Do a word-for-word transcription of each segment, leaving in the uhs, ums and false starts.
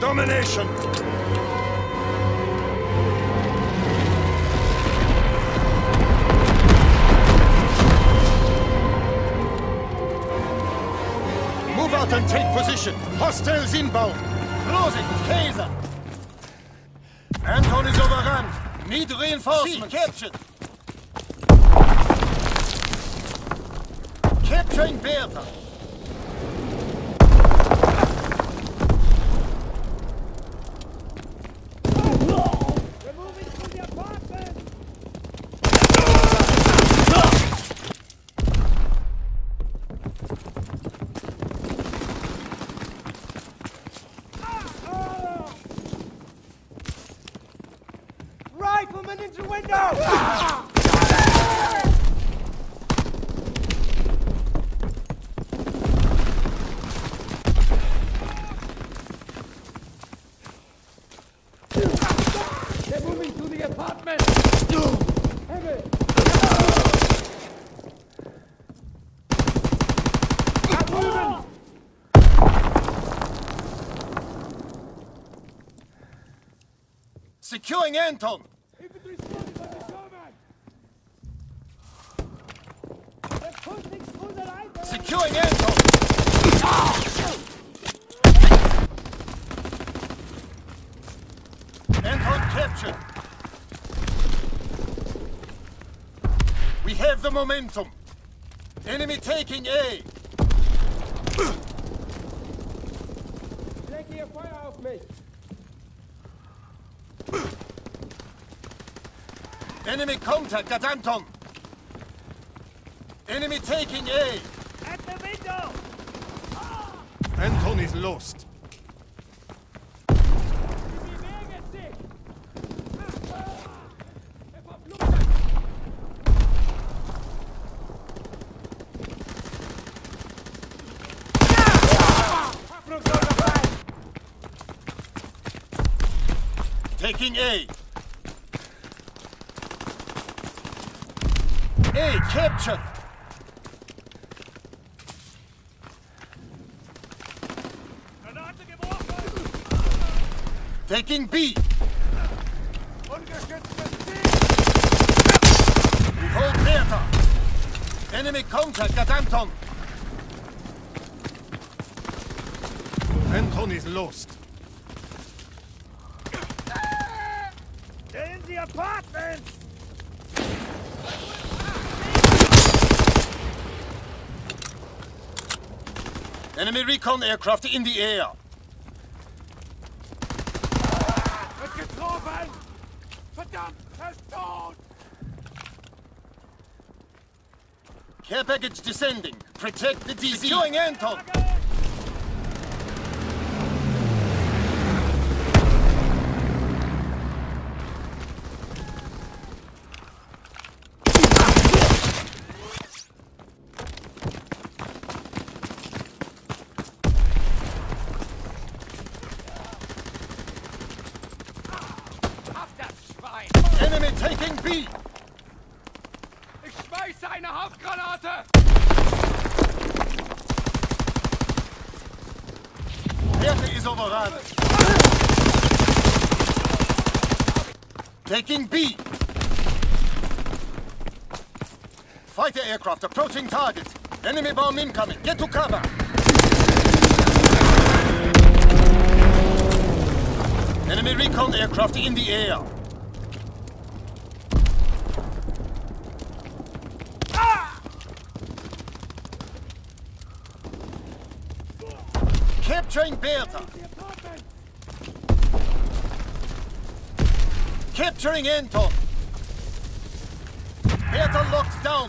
Domination! Move out and take position. Hostiles inbound. Close it, Kaiser. Anton is overrun. Need reinforcements. Captured. Capturing Bertha. We're moving to the apartment. Rifleman into window! Ah! They're moving to the apartment! Heavy! I'm moving! Securing Anton! Infantry spotted by the German! They're pushing through the line! Securing Anton! Anton captured! We have the momentum! Enemy taking A! Leg ihr Feuer auf mich! Enemy contact at Anton! Enemy taking A! At the window! Anton is lost. Die bewegen sich! Er verflucht! Hoffnungsloser Fall! Taking A! A captured! Granate geworfen! Taking B! Ungeschütztes Ziel! We hold Bertha! Enemy contact at Anton! Anton is lost. They're in the apartments! Enemy recon aircraft in the air. Wird getroffen! Verdammt, er ist tot! Care package descending. Protect the D Z. Securing Anton. Enemy taking B. Ich schmeiße eine Hauptgranate! Bertha is overrun. Taking B. Fighter aircraft approaching target. Enemy bomb incoming. Get to cover. Enemy recon aircraft in the air. Capturing Bertha. Capturing Anton. Bertha locked down.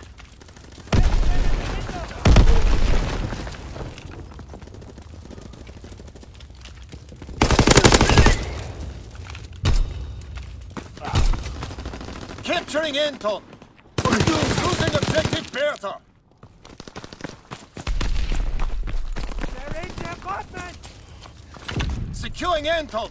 Capturing Anton. Losing objective Bertha. They're in the apartment! Securing Anton.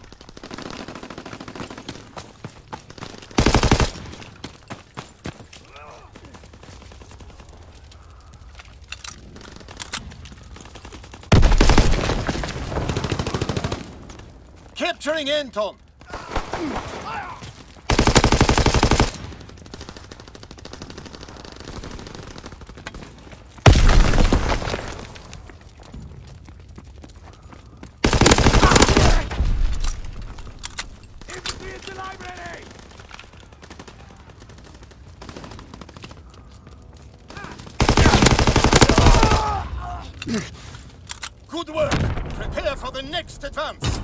Capturing Anton! Good work! Prepare for the next advance!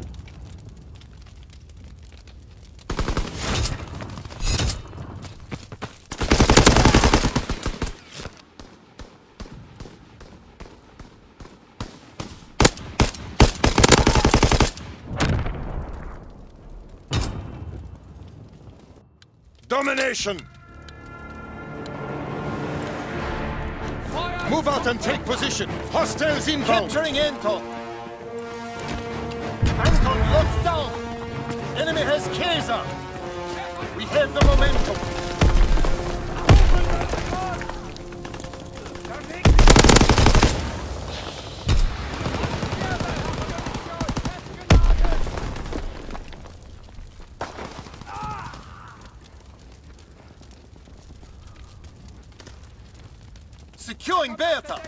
Domination! Feuer! Move out and take position! Hostiles inbound! Capturing Anton! Anton locked down! Enemy has Kaiser! We have the momentum! Securing Bertha!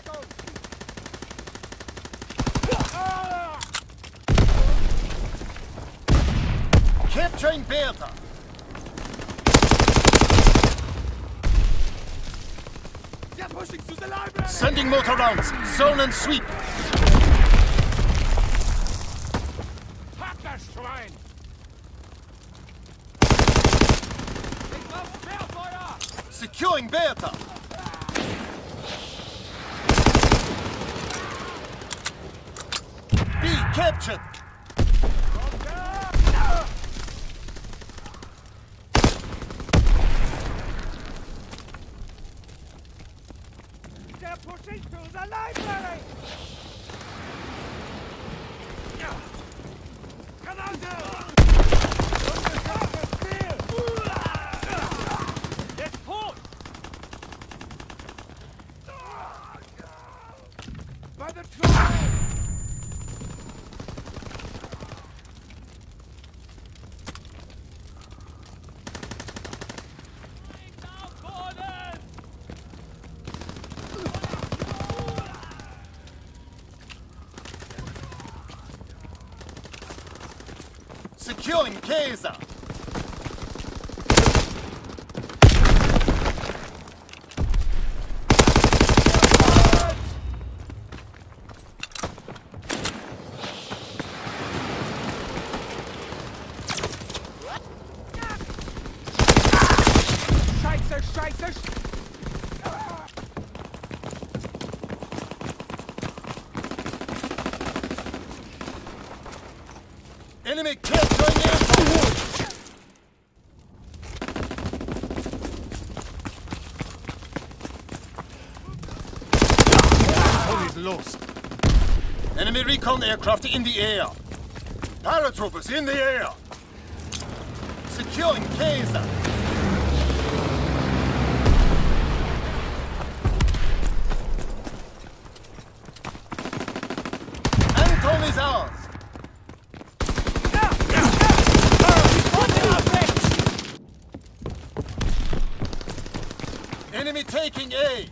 Capturing Bertha! They're pushing to the library! Sending motor rounds! Zone and sweep! Pack das Schwein! Ich auf Querfeuer! Securing Bertha! B captured! They're pushing to the library! Granate! Jetzt tot! By the train! Securing Kaiser! Scheiße, Scheiße! Enemy capturing Anton! Anton is lost. Enemy recon aircraft in the air. Paratroopers in the air. Securing Kaiser. Anton is ours. Enemy taking A.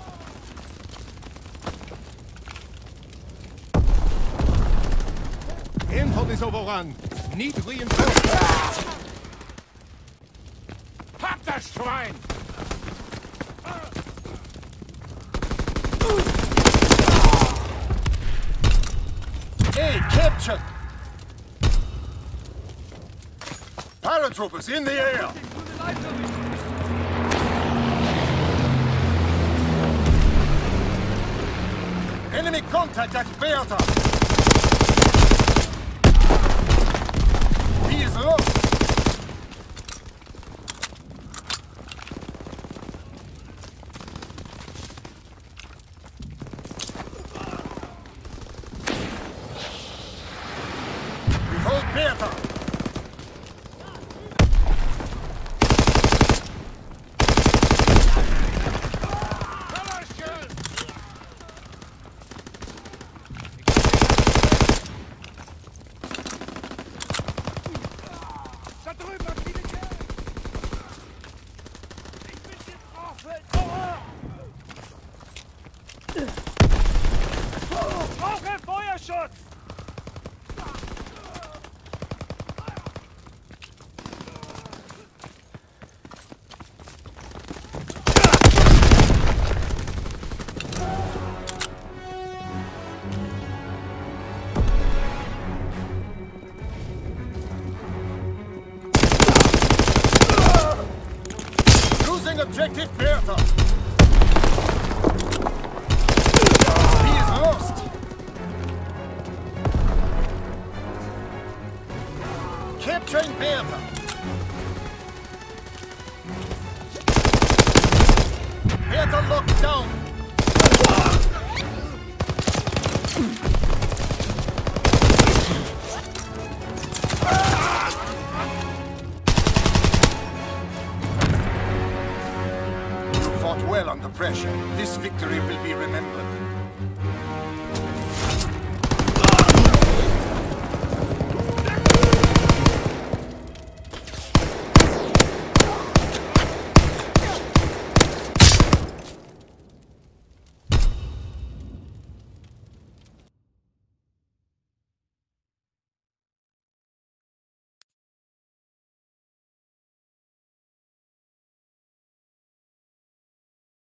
Anton is overrun. Need reinforcements. Pack das Schwein! A captured. Paratroopers in the air. Enemy contact at Bertha. He is lost. We hold Bertha. Brauche Feuerschutz! Losing objective Bertha! He is lost! Capturing Bertha! Bertha locked down! You fought well under pressure. This victory will be remembered.